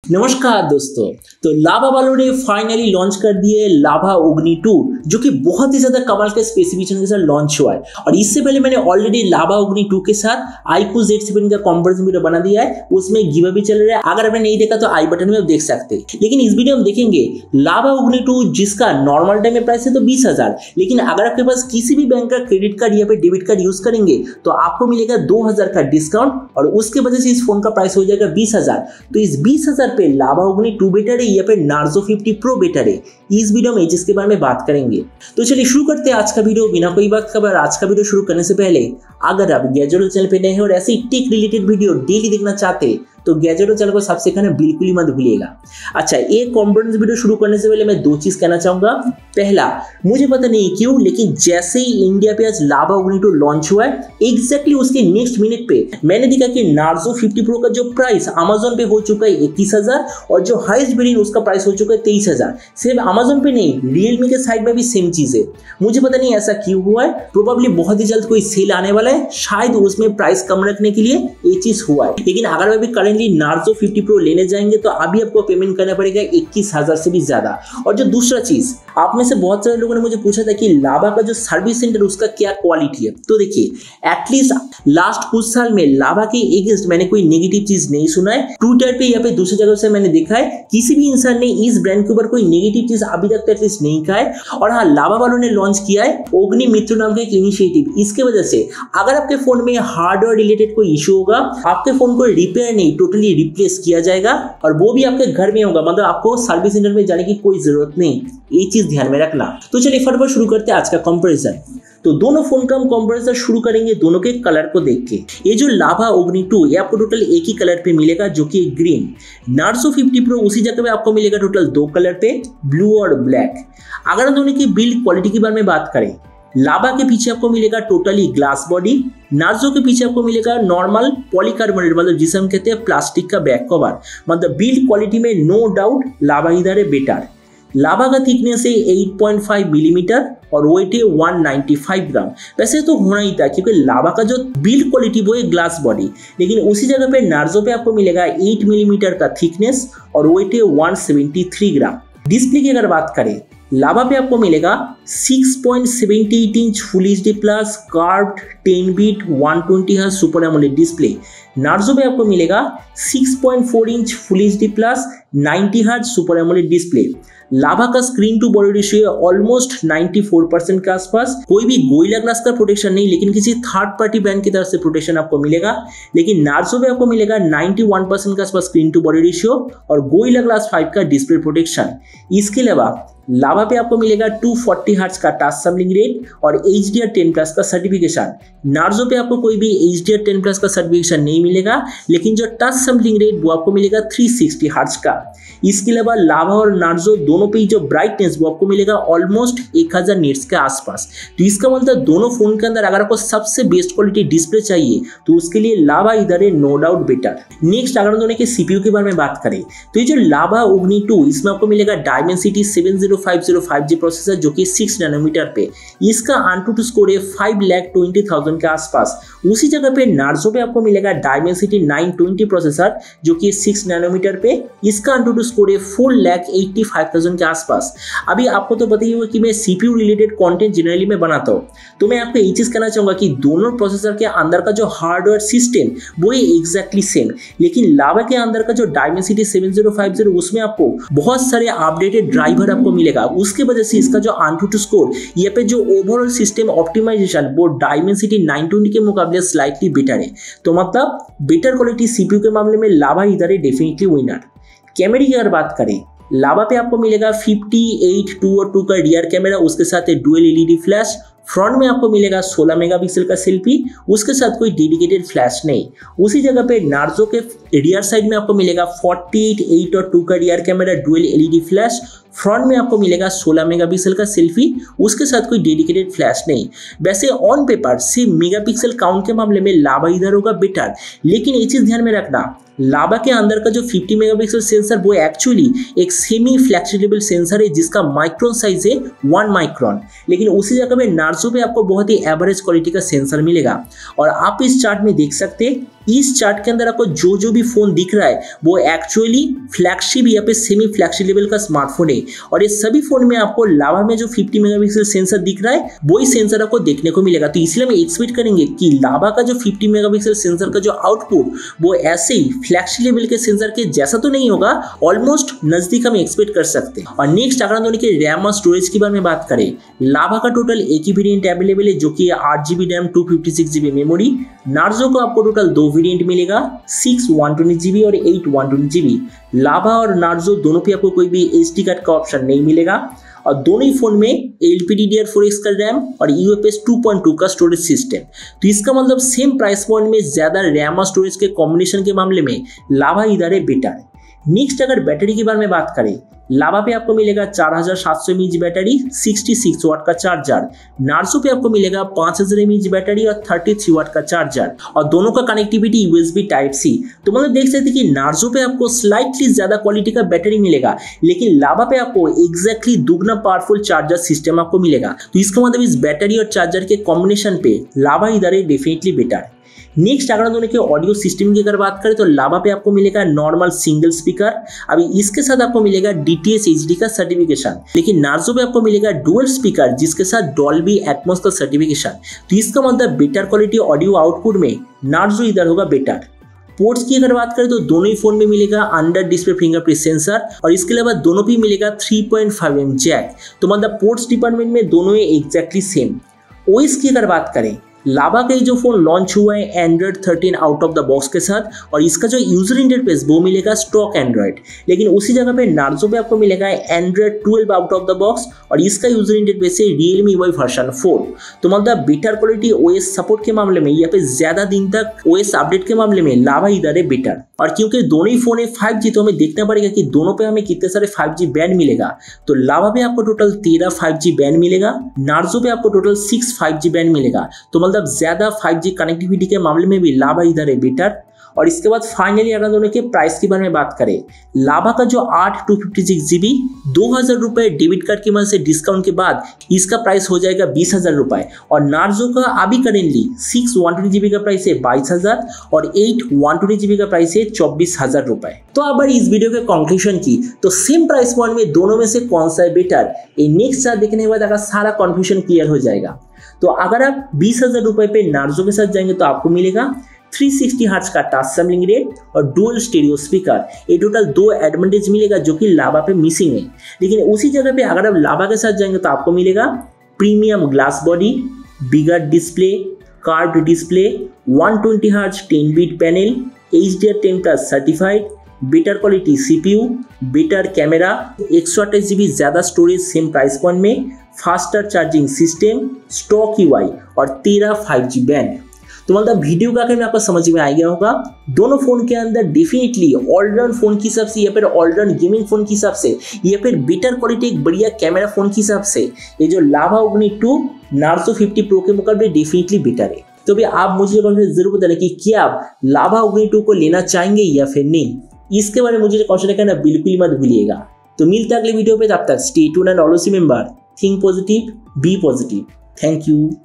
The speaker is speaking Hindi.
नमस्कार दोस्तों। तो लावा वालों ने फाइनली लॉन्च कर दिए लावा ओग्नि 2, जो कि बहुत ही ज्यादा कमाल के स्पेसिफिकेशन के साथ लॉन्च हुआ है। और इससे पहले मैंने ऑलरेडी लावा ओग्नि 2 के साथ iQOO Z7 का कंपैरिजन वीडियो बना दिया है, उसमें गिव अवे चल रहा है। अगर आपने नहीं देखा तो आई बटन में आप देख सकते हैं। लेकिन इस वीडियो में देखेंगे लावा ओग्नि 2 जिसका नॉर्मल टाइम में प्राइस है तो 20,000, लेकिन अगर आपके पास किसी भी बैंक का क्रेडिट कार्ड या फिर डेबिट कार्ड यूज करेंगे तो आपको मिलेगा 2,000 का डिस्काउंट और उसके वजह से इस फोन का प्राइस हो जाएगा 20,000। तो इस 20,000 पे लावा ओग्नि 2 बेटर है या फिर नार्जो 50 प्रो बेटर है, इस वीडियो में जिसके बारे में बात करेंगे। तो चलिए शुरू करते हैं आज का वीडियो बिना कोई वक्त खबर। आज का वीडियो शुरू करने से पहले अगर आप गैजेट चैनल पे नए हैं और ऐसे ही टेक रिलेटेड वीडियो डेली देखना चाहते हैं तो गैजेट चैनल को सब्सक्राइब करना बिल्कुल ही मत भूलिएगा। अच्छा, एक कॉम्प्रेंस वीडियो शुरू करने से पहले मैं दो चीज कहना चाहूंगा। पहला, मुझे पता नहीं क्यों लेकिन जैसे ही इंडिया पे आज लावा ओग्नि 2 लॉन्च हुआ है एग्जैक्टली उसके नेक्स्ट मिनट पे मैंने देखा कि नार्जो 50 प्रो का जो प्राइस अमेजोन पे हो चुका है 21,000 और जो हाईएस्ट वेरिएंट उसका प्राइस हो चुका है 23,000। सिर्फ अमेजोन पे नहीं, रियलमी के साइड में भी सेम चीज है। मुझे पता नहीं ऐसा क्यों हुआ है, प्रोबेबली बहुत ही जल्द कोई सेल आने वाला है, शायद उसमें प्राइस कम रखने के लिए ये चीज हुआ है। लेकिन अगर अभी नार्जो 50 प्रो लेने जाएंगे तो अभी आपको पेमेंट करना पड़ेगा 21,000 से भी ज्यादा। और जो दूसरा चीज, आप में से बहुत सारे लोगों ने मुझे पूछा था कि लावा का जो सर्विस सेंटर उसका क्या क्वालिटी है। तो देखिए एटलीस्ट लास्ट कुछ साल में लावा के अगेंस्ट मैंने कोई नेगेटिव चीज नहीं सुना है। ट्विटर पे या फिर दूसरी जगह से मैंने देखा है किसी भी इंसान ने इस ब्रांड के ऊपर कोई नेगेटिव चीज अभी तक एटलीस्ट नहीं कहा है। और हाँ, लावा वालों ने लॉन्च किया है ओग्नि मित्र नाम का एक इनिशिएटिव। इसके वजह से अगर आपके फोन में हार्डवेयर रिलेटेड कोई इश्यू होगा, आपके फोन को रिपेयर नहीं टोटली रिप्लेस किया जाएगा और वो भी आपके घर में होगा, मतलब आपको सर्विस सेंटर में जाने की कोई जरूरत नहीं। ये चीज ध्यान में रखना। तो चलिए फटाफट शुरू करते हैं आज का कंपैरिजन। तो दोनों फोन का हम कंपैरिजन शुरू करेंगे दोनों के कलर को देख के। ये जो लावा ओग्नि 2 ये आपको टोटल एक ही कलर पे मिलेगा जो कि ग्रीन। नार्जो 50 प्रो उसी जगह पे आपको मिलेगा टोटल दो कलर पे, ब्लू और ब्लैक। अगर हम दोनों की बिल्ड क्वालिटी के बारे में बात करें, लावा के पीछे आपको मिलेगा टोटली ग्लास बॉडी, नार्जो के पीछे आपको मिलेगा नॉर्मल पॉलीकार्बोनेट, मतलब जिसे हम कहते हैं प्लास्टिक का बैक कवर। मतलब बिल्ड क्वालिटी में नो डाउट लावा इधर है बेटर। लावा का थिकनेस है 8.5 मिलीमीटर और वेट है 195 ग्राम। वैसे तो होना ही था क्योंकि लावा का जो बिल्ड क्वालिटी वो है ग्लास बॉडी, लेकिन उसी जगह पे नार्जो पे आपको मिलेगा 8 मिलीमीटर का थिकनेस और वेट है 173 ग्राम। डिस्प्ले की अगर बात करें, लावा पे आपको मिलेगा 6.78 inch full HD plus curved 10 bit 120 hertz super AMOLED display. Narzo पे आपको मिलेगा 6.4 inch full HD plus 90 hertz super AMOLED display. Lava का screen to body ratio almost 94% के आसपास। कोई भी गोरिल्ला ग्लास का प्रोटेक्शन नहीं, लेकिन किसी थर्ड पार्टी ब्रांड की तरफ से प्रोटेक्शन आपको मिलेगा। लेकिन नार्जो पे आपको मिलेगा 91% के आसपास स्क्रीन टू बॉडी रेशियो और गोरिल्ला ग्लास 5 का डिस्प्ले प्रोटेक्शन। इसके अलावा लावा पे आपको मिलेगा 240 हर्ट्ज का टच सैंपलिंग रेट और HDR10+ का सर्टिफिकेशन। नार्जो पे आपको कोई भी HDR10+ का सर्टिफिकेशन नहीं मिलेगा, लेकिन जो टच सैंपलिंग रेट वो आपको मिलेगा 360 हर्ट्ज का। इसके अलावा लावा और नार्जो दोनों पे जो ब्राइटनेस वो आपको मिलेगा ऑलमोस्ट 1000 निट्स के आसपास। तो इसका मतलब दोनों फोन के अंदर अगर आपको सबसे बेस्ट क्वालिटी डिस्प्ले चाहिए तो उसके लिए लावा इधर है नो डाउट बेटर। नेक्स्ट अगर दोनों के CPU के बारे में बात करें तो ये जो लावा ओग्नि 2 इसमें आपको मिलेगा डायमेंसिटी 70505G प्रोसेसर जो कि 6 नैनोमीटर पे। इसका ANTUTU स्कोर है 5,20,000 के आसपास। उसी जगह पे नार्जो पे आपको मिलेगा डायमेंसिटी 920 प्रोसेसर जो कि 6 नैनोमीटर पे। इसका ANTUTU स्कोर है 4,85,000 के आसपास। अभी आपको तो पता ही होगा कि मैं CPU रिलेटेड कंटेंट जनरली में बनाता हूँ, तो मैं आपको ये चीज कहना चाहूंगा कि दोनों प्रोसेसर के अंदर का जो हार्डवेयर सिस्टम वो है एग्जैक्टली सेम, लेकिन लावा के अंदर का जो डायमेंसिटी 7050 उसमें आपको बहुत सारे अपडेटेड ड्राइवर आपको मिलेगा। उसके वजह से इसका जो ANTUTU स्कोर ये पे जो ओवरऑल सिस्टम ऑप्टिमाइजेशन वो डायमेंसिटी 920 के मुकाबले स्लाइटली बेटर है। तो मतलब बेटर क्वालिटी CPU के मामले में लावा इधर है डेफिनेटली विनर। कैमरे की अगर बात करें, लावा पे आपको मिलेगा 58, 2 और 2 का रियर कैमरा, उसके साथ डुअल LED फ्लैश। फ्रंट में आपको मिलेगा 16 मेगापिक्सल का सेल्फी, उसके साथ कोई डेडिकेटेड फ्लैश नहीं। उसी जगह पे नार्जो के रियर साइड में आपको मिलेगा 48, 8 और 2 का rear camera dual LED flash. Front में आपको मिलेगा 16 मेगापिक्सल का सेल्फी, उसके साथ कोई डेडिकेटेड फ्लैश नहीं। वैसे ऑन पेपर सिर्फ मेगापिक्सल काउंट के मामले में लावा इधर होगा बेटर, लेकिन ये चीज ध्यान में रखना लावा के अंदर का जो 50 मेगापिक्सल सेंसर वो एक्चुअली एक सेमी फ्लेक्सिबल सेंसर है जिसका माइक्रोन साइज है 1 माइक्रोन, लेकिन उसी जगह पे नार्जो पे आपको बहुत ही एवरेज क्वालिटी का सेंसर मिलेगा। और आप इस चार्ट में देख सकते हैं इस चार्ट के अंदर आपको जो भी फोन दिख रहा है वो एक्चुअली फ्लैगशिप या फिर सेमी फ्लैगशिप लेवल का स्मार्टफोन है। और ये सभी फोन में आपको लावा में जो 50 मेगापिक्सल सेंसर दिख रहा है वही सेंसर आपको देखने को मिलेगा। तो इसलिए हम एक्सपेक्ट करेंगे कि लावा का जो 50 मेगापिक्सल सेंसर का जो आउटपुट वो ऐसे ही फ्लैगशिप लेवल के सेंसर के जैसा तो नहीं होगा, ऑलमोस्ट नजदीक हम एक्सपेक्ट कर सकते हैं। और नेक्स्ट अगर हम दोनों के रैम और स्टोरेज के बारे में बात करें, लावा का टोटल एक ही वेरिएंट अवेलेबल है जो कि 8GB RAM 256GB memory. Narzo को आपको टोटल 2 वेरिएंट मिलेगा, 6 120GB और 8 120GB। लावा और नार्जो दोनों पे आपको कोई भी SD कार्ड का ऑप्शन नहीं मिलेगा और दोनों ही फोन में LPDDR4X का रैम और UFS 2.2 का स्टोरेज सिस्टम। तो इसका मतलब सेम प्राइस पॉइंट में ज्यादा रैम और स्टोरेज के कॉम्बिनेशन के मामले में लावा इधर है बेटर है। नेक्स्ट अगर बैटरी के बारे में बात करें, लावा पे आपको मिलेगा 4700 mAh बैटरी, 66 वाट का चार्जर। नार्जो पे आपको मिलेगा 5000 mAh बैटरी और 33 वाट का चार्जर और दोनों का कनेक्टिविटी USB Type-C। तो मतलब देख सकते हैं कि नार्जो पे आपको स्लाइटली ज्यादा क्वालिटी का बैटरी मिलेगा, लेकिन लावा पे आपको एग्जैक्टली दुगना पावरफुल चार्जर सिस्टम आपको मिलेगा। तो इसका मतलब इस बैटरी और चार्जर के कॉम्बिनेशन पे लावा इधर है डेफिनेटली बेटर है। नेक्स्ट अगर दोनों के ऑडियो सिस्टम की अगर बात करें तो लावा पे आपको मिलेगा नॉर्मल सिंगल स्पीकर, अभी इसके साथ आपको मिलेगा DTS HD का सर्टिफिकेशन। लेकिन नार्जो पे आपको मिलेगा डुअल स्पीकर जिसके साथ डॉल्बी एटमॉस का सर्टिफिकेशन। तो इसका मतलब बेटर क्वालिटी ऑडियो आउटपुट में नार्जो इधर होगा बेटर। पोर्ट्स की अगर बात करें तो दोनों ही फोन में मिलेगा अंडर डिस्प्ले फिंगरप्रिंट सेंसर और इसके अलावा दोनों भी मिलेगा 3.5mm जैक। तो मतलब पोर्ट्स डिपार्टमेंट में दोनों ही एग्जैक्टली सेम। ओएस की अगर बात करें, लावा का जो फोन लॉन्च हुआ है Android 13 out of the box के साथ और इसका जो यूजर इंटरफेस वो मिलेगा स्टॉक एंड्रॉइड। लेकिन उसी जगह पे नार्जो पे आपको मिलेगा Android 12 out of the box और इसका यूजर इंटरफेस है Realme UI वर्जन 4। तो मतलब बेटर क्वालिटी OS सपोर्ट के मामले में या फिर ज्यादा दिन तक OS अपडेट के मामले में लावा इधर है बेटर। और क्योंकि दोनों ही फोन है 5G तो हमें देखना पड़ेगा कि दोनों पे हमें कितने सारे 5G बैंड मिलेगा। तो लावा पे आपको टोटल 13 5G बैंड मिलेगा, नार्जो पे आपको टोटल 6 5G बैंड मिलेगा। तो मतलब ज्यादा 5G कनेक्टिविटी के मामले में भी लावा इधर है बेटर। और इसके बाद फाइनली अगर दोनों के प्राइस के बारे में बात करें, लावा का जो 8 256GB 2000 रुपए डेबिट कार्ड की मदद से डिस्काउंट के बाद इसका प्राइस हो जाएगा 20,000 रुपए। और नार्जो का अभी करेंटली 6 120GB का प्राइस है 22,000 और 8 120GB का प्राइस है 24,000 रुपए। तो अब इस वीडियो के कंक्लूजन की तो सेम प्राइस पॉइंट में दोनों में से कौन सा है बेटर, ये नेक्स्ट चार्ट देखने के बाद अगर सारा कंफ्यूजन क्लियर हो जाएगा। तो अगर आप 20,000 रुपए पे नार्जो के साथ जाएंगे तो आपको मिलेगा 360 हर्ट्ज का टच सैम्पलिंग रेट और डुअल स्टीरियो स्पीकर। ये टोटल 2 एडवांटेज मिलेगा जो कि लावा पे मिसिंग है। लेकिन उसी जगह पे अगर आप लावा के साथ जाएंगे तो आपको मिलेगा premium glass body, bigger display, curved display, 120 hertz 10 bit panel, HDR10+ certified, better quality CPU, better camera, 128GB ज्यादा स्टोरेज सेम प्राइस पॉइंट में, faster charging system, stock UI और 13 5G बैंड। तो मतलब वीडियो का में आपको समझ में आ गया होगा दोनों फोन के अंदर डेफिनेटली ऑलराउंड फोन की हिसाब से या फिर ऑलराउंड गेमिंग फोन की हिसाब से या फिर बेटर क्वालिटी एक बढ़िया कैमरा फोन की हिसाब से ये जो लावा ओग्नि 2 नार्जो 50 प्रो के मुकाबले डेफिनेटली बेटर है। तो भी आप मुझे जरूर बताना कि क्या आप लावा ओग्नि 2 को लेना चाहेंगे या फिर नहीं, इसके बारे में मुझे क्वेश्चन करना बिल्कुल मत भूलिएगा। तो मिलते हैं अगले वीडियो पे, तब तक stay tuned and always remember think positive, be positive. Thank you.